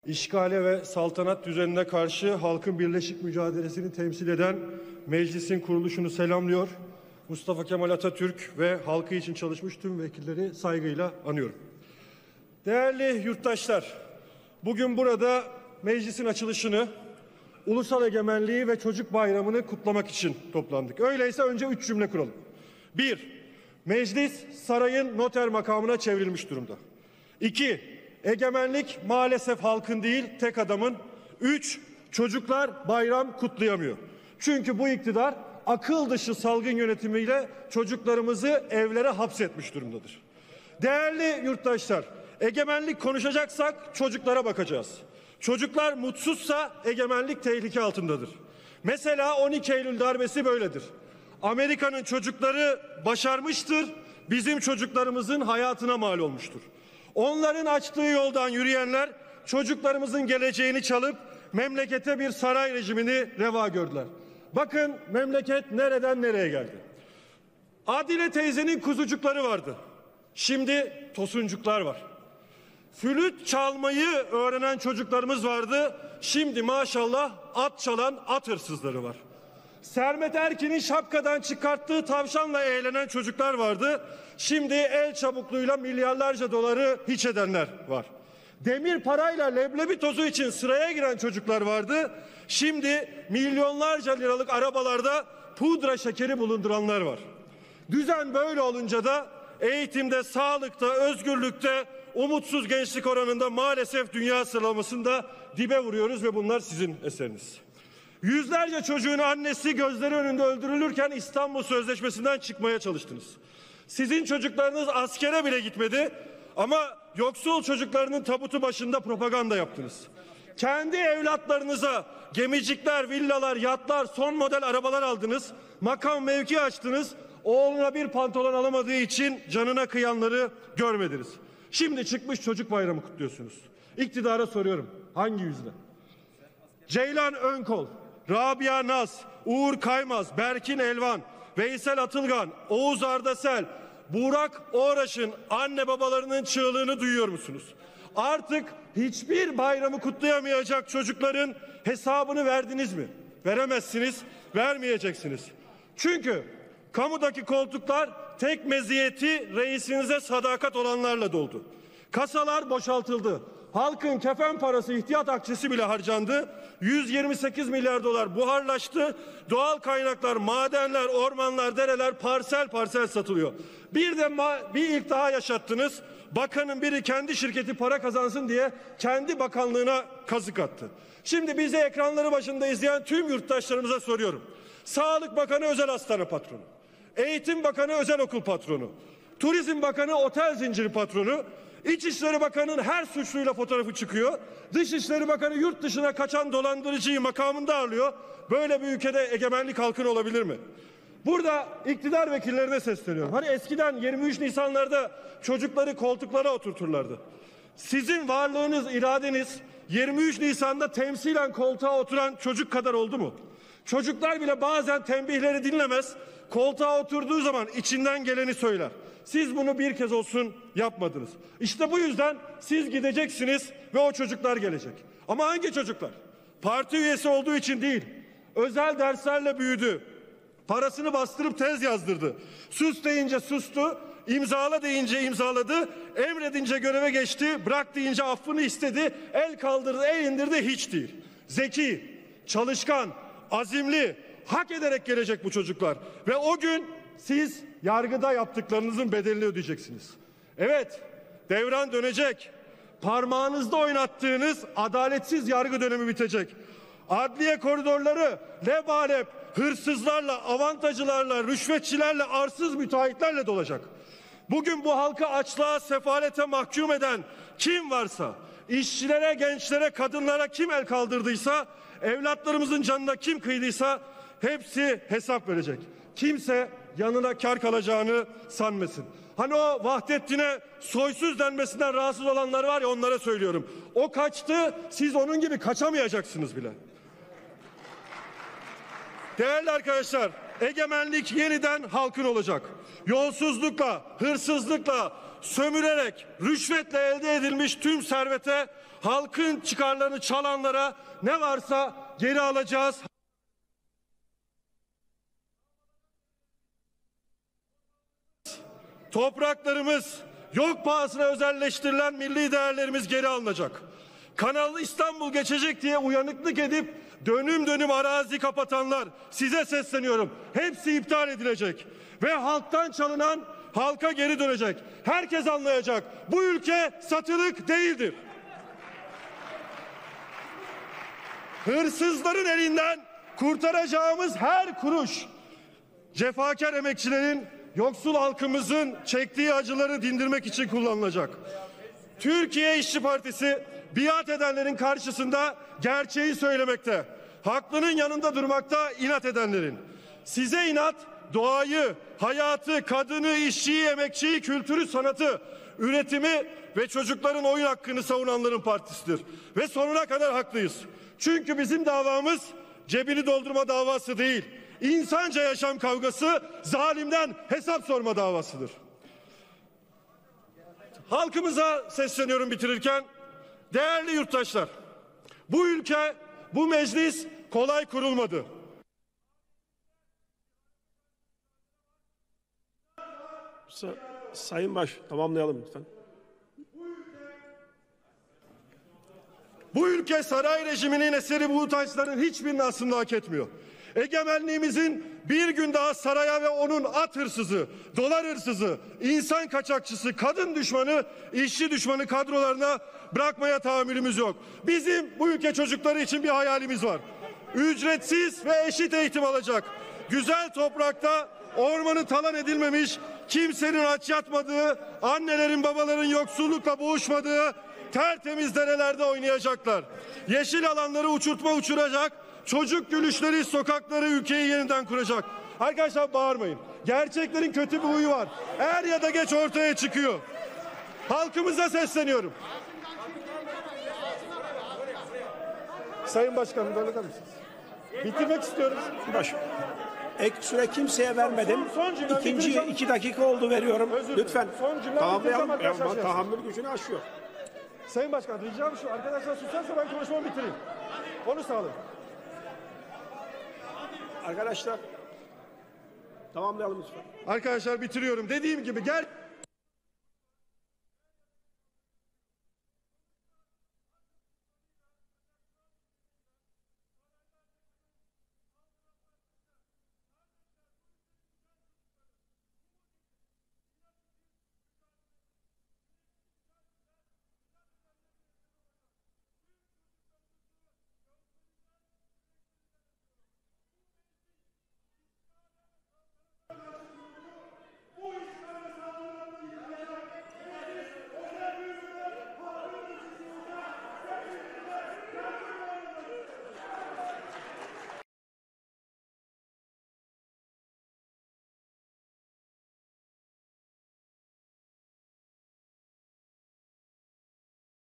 İşgale ve saltanat düzenine karşı halkın birleşik mücadelesini temsil eden meclisin kuruluşunu selamlıyor. Mustafa Kemal Atatürk ve halkı için çalışmış tüm vekilleri saygıyla anıyorum. Değerli yurttaşlar, bugün burada meclisin açılışını, ulusal egemenliği ve çocuk bayramını kutlamak için toplandık. Öyleyse önce 3 cümle kuralım. 1. Meclis sarayın noter makamına çevrilmiş durumda. 2. Egemenlik maalesef halkın değil, tek adamın. 3. Çocuklar bayram kutlayamıyor. Çünkü bu iktidar akıl dışı salgın yönetimiyle çocuklarımızı evlere hapsetmiş durumdadır. Değerli yurttaşlar, egemenlik konuşacaksak çocuklara bakacağız. Çocuklar mutsuzsa egemenlik tehlike altındadır. Mesela 12 Eylül darbesi böyledir. Amerika'nın çocukları başarmıştır, bizim çocuklarımızın hayatına mal olmuştur. Onların açtığı yoldan yürüyenler çocuklarımızın geleceğini çalıp memlekete bir saray rejimini reva gördüler. Bakın memleket nereden nereye geldi. Adile teyzenin kuzucukları vardı. Şimdi tosuncuklar var. Flüt çalmayı öğrenen çocuklarımız vardı. Şimdi maşallah at çalan at hırsızları var. Sermet Erkin'in şapkadan çıkarttığı tavşanla eğlenen çocuklar vardı. Şimdi el çabukluğuyla milyarlarca doları hiç edenler var. Demir parayla leblebi tozu için sıraya giren çocuklar vardı. Şimdi milyonlarca liralık arabalarda pudra şekeri bulunduranlar var. Düzen böyle olunca da eğitimde, sağlıkta, özgürlükte, umutsuz gençlik oranında maalesef dünya sıralamasında dibe vuruyoruz ve bunlar sizin eseriniz. Yüzlerce çocuğun annesi gözleri önünde öldürülürken İstanbul Sözleşmesi'nden çıkmaya çalıştınız. Sizin çocuklarınız askere bile gitmedi ama yoksul çocuklarının tabutu başında propaganda yaptınız. Kendi evlatlarınıza gemicikler, villalar, yatlar, son model arabalar aldınız. Makam mevki açtınız. Oğluna bir pantolon alamadığı için canına kıyanları görmediniz. Şimdi çıkmış çocuk bayramı kutluyorsunuz. İktidara soruyorum, hangi yüzle? Ceylan Önkol, Rabia Naz, Uğur Kaymaz, Berkin Elvan, Veysel Atılgan, Oğuz Ardasel, Burak Oğraş'ın anne babalarının çığlığını duyuyor musunuz? Artık hiçbir bayramı kutlayamayacak çocukların hesabını verdiniz mi? Veremezsiniz, vermeyeceksiniz. Çünkü kamudaki koltuklar tek meziyeti reisinize sadakat olanlarla doldu. Kasalar boşaltıldı. Halkın kefen parası, ihtiyat akçesi bile harcandı. 128 milyar dolar buharlaştı. Doğal kaynaklar, madenler, ormanlar, dereler parsel parsel satılıyor. Bir ilk daha yaşattınız. Bakanın biri kendi şirketi para kazansın diye kendi bakanlığına kazık attı. Şimdi bizi ekranları başında izleyen tüm yurttaşlarımıza soruyorum. Sağlık Bakanı özel hastane patronu. Eğitim Bakanı özel okul patronu. Turizm Bakanı otel zinciri patronu. İçişleri Bakanı'nın her suçluyla fotoğrafı çıkıyor. Dışişleri Bakanı yurt dışına kaçan dolandırıcıyı makamında ağırlıyor. Böyle bir ülkede egemenlik halkın olabilir mi? Burada iktidar vekillerine sesleniyorum. Hani eskiden 23 Nisanlarda çocukları koltuklara oturturlardı. Sizin varlığınız, iradeniz 23 Nisan'da temsilen koltuğa oturan çocuk kadar oldu mu? Çocuklar bile bazen tembihleri dinlemez, koltuğa oturduğu zaman içinden geleni söyler. Siz bunu bir kez olsun yapmadınız. İşte bu yüzden siz gideceksiniz ve o çocuklar gelecek. Ama hangi çocuklar? Parti üyesi olduğu için değil, özel derslerle büyüdü. Parasını bastırıp tez yazdırdı. Sus deyince sustu, imzala deyince imzaladı, emredince göreve geçti, bırak deyince affını istedi, el kaldırdı, el indirdi, hiç değil. Zeki, çalışkan, azimli, hak ederek gelecek bu çocuklar. Ve o gün siz yargıda yaptıklarınızın bedelini ödeyeceksiniz. Evet, devran dönecek. Parmağınızda oynattığınız adaletsiz yargı dönemi bitecek. Adliye koridorları lebalep hırsızlarla, avantajcılarla, rüşvetçilerle, arsız müteahhitlerle dolacak. Bugün bu halkı açlığa, sefalete mahkum eden kim varsa, işçilere, gençlere, kadınlara kim el kaldırdıysa, evlatlarımızın canına kim kıydıysa hepsi hesap verecek. Kimse yanına kar kalacağını sanmasın. Hani o Vahdettin'e soysuz denmesinden rahatsız olanlar var ya, onlara söylüyorum. O kaçtı, siz onun gibi kaçamayacaksınız bile. Değerli arkadaşlar, egemenlik yeniden halkın olacak. Yolsuzlukla, hırsızlıkla, sömürerek, rüşvetle elde edilmiş tüm servete, halkın çıkarlarını çalanlara ne varsa geri alacağız. Topraklarımız, yok pahasına özelleştirilen milli değerlerimiz geri alınacak. Kanal İstanbul geçecek diye uyanıklık edip dönüm dönüm arazi kapatanlar, size sesleniyorum. Hepsi iptal edilecek ve halktan çalınan halka geri dönecek. Herkes anlayacak. Bu ülke satılık değildir. Hırsızların elinden kurtaracağımız her kuruş, cefakar emekçilerin, yoksul halkımızın çektiği acıları dindirmek için kullanılacak. Türkiye İşçi Partisi biat edenlerin karşısında gerçeği söylemekte, haklının yanında durmakta inat edenlerin. Size inat, doğayı, hayatı, kadını, işçiyi, emekçiyi, kültürü, sanatı, üretimi ve çocukların oyun hakkını savunanların partisidir. Ve sonuna kadar haklıyız. Çünkü bizim davamız cebini doldurma davası değil, İnsanca yaşam kavgası, zalimden hesap sorma davasıdır. Halkımıza sesleniyorum bitirirken. Değerli yurttaşlar, bu ülke, bu meclis kolay kurulmadı. Sayın Baş, tamamlayalım lütfen. Bu ülke saray rejiminin eseri bu taçların hiçbirini aslında hak etmiyor. Egemenliğimizin bir gün daha saraya ve onun at hırsızı, dolar hırsızı, insan kaçakçısı, kadın düşmanı, işçi düşmanı kadrolarına bırakmaya tahammülümüz yok. Bizim bu ülke çocukları için bir hayalimiz var. Ücretsiz ve eşit eğitim alacak. Güzel toprakta ormanı talan edilmemiş, kimsenin aç yatmadığı, annelerin babaların yoksullukla boğuşmadığı tertemiz derelerde oynayacaklar. Yeşil alanları uçuracak. Çocuk gülüşleri sokakları, ülkeyi yeniden kuracak. Arkadaşlar bağırmayın. Gerçeklerin kötü bir huyu var. Er ya da geç ortaya çıkıyor. Halkımıza sesleniyorum. Sayın Başkanım, böyle misiniz? Bitirmek istiyorum. Baş, ek süre kimseye vermedim. İkinci 2 dakika oldu, veriyorum. Lütfen. Tamamlayalım. Tahammül gücünü aşıyor. Sayın Başkan, ricam şu. Arkadaşlar susarsa ben konuşmamı bitireyim. Onu sağlayın. Arkadaşlar tamamlayalım lütfen. Arkadaşlar bitiriyorum. Dediğim gibi